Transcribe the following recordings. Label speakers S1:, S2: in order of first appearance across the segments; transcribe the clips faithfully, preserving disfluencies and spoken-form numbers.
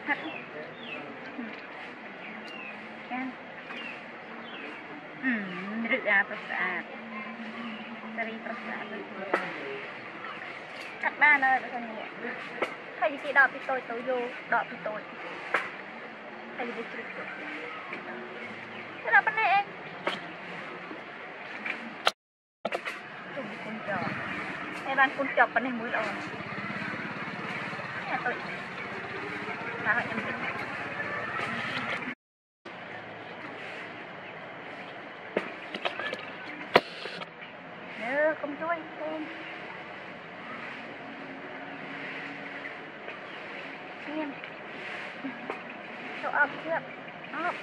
S1: Hắt. Kan. Hmm, rực ra prasad. Dari prasad. Cắt ba nơi bây giờ nè. Thầy chị đọc thì tôi tôi vô, đọc thì tôi. Thầy đi chụp. Thế là bên này em. Tụi con chó. Em ăn con chó bên này mũi lộn. Nhà tôi. Sao lại em biết. Nhớ không chui lên. Xem. Chỗ ập chưa? Ập.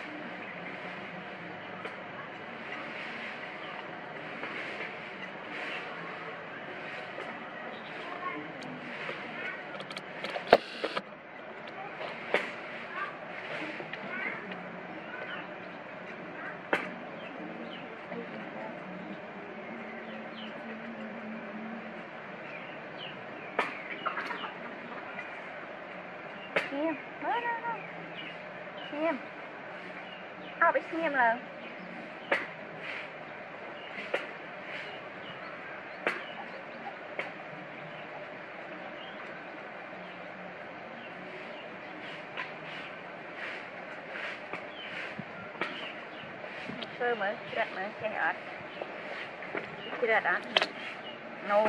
S1: Xem, đó đó đó. Xem. À, biết xem là sơ mới, chết mới, chết ớt. Chết ớt. No.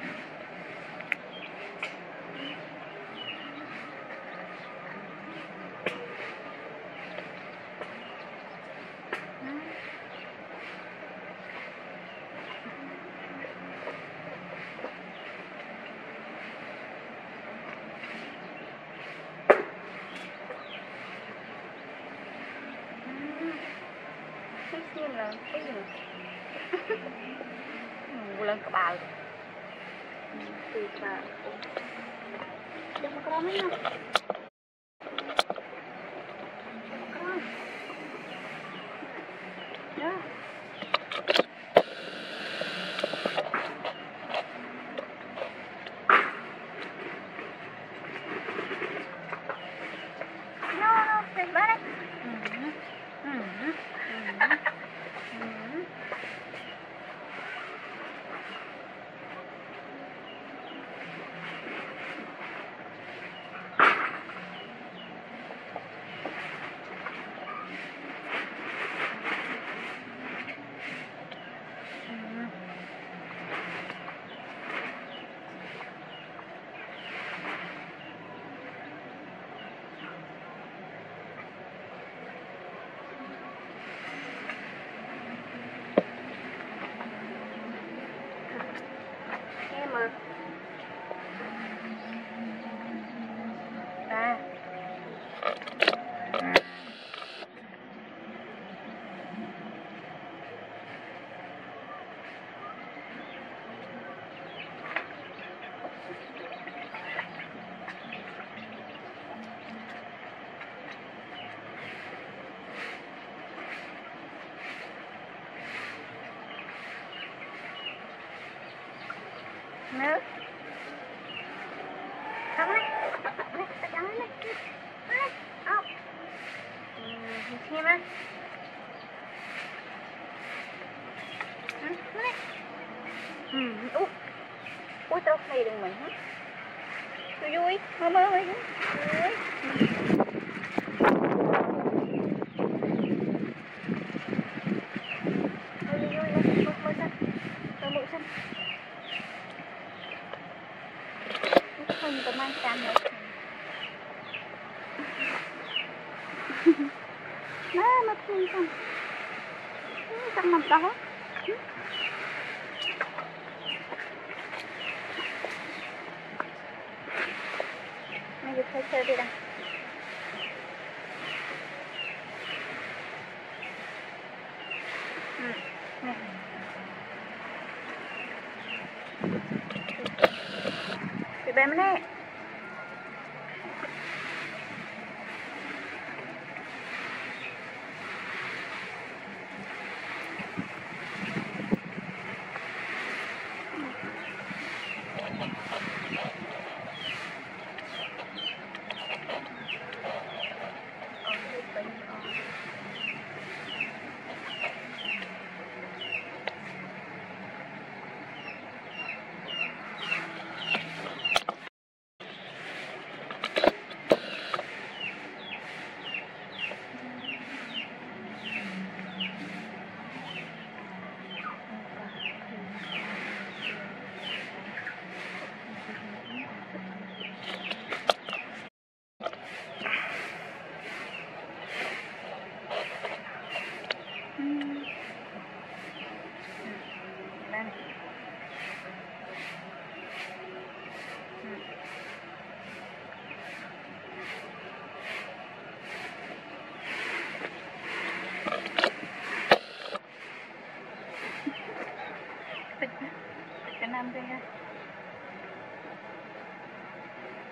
S1: Xem là cái gì nè lên cả bài thì là đừng có con ấy nha con đó no no please bye em à à nước không đấy đấy trắng đấy đấy ốc xem á đấy ừ út út tao này đừng mình hết vui vui mơ mơ vậy vui vui vui lên mơ mơ xanh mơ mụ xanh không có mang cam nữa nó nó thương không trong nằm đó mày cứ chơi chơi đi đâu ừ nè bị bém nè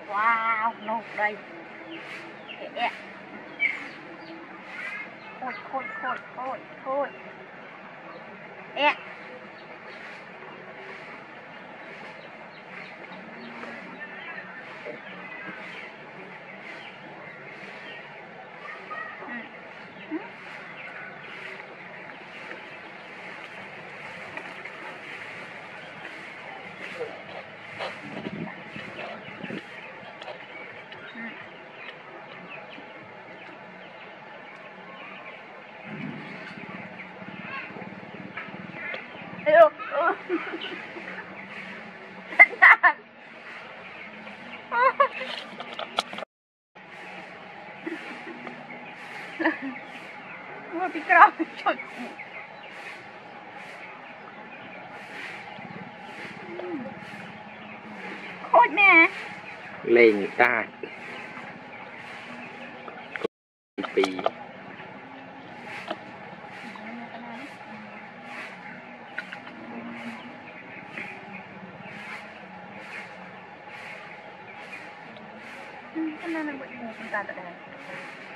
S1: wow nốt đây ẹ thôi thôi thôi thôi thôi ẹ Yêu. Gue pikir apa cok. Khôi nè.
S2: Lên ta. Pì.
S1: Cái này là bụi mù chúng ta tại đây.